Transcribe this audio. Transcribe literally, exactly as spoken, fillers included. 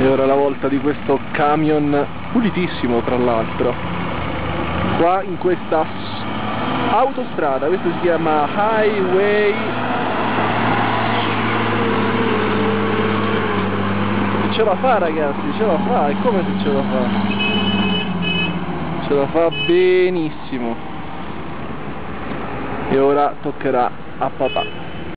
E ora la volta di questo camion pulitissimo, tra l'altro, qua in questa autostrada. Questo si chiama Highway. Ce la fa, ragazzi, ce la fa, è come se ce la fa. Ce la fa benissimo. E ora toccherà a papà.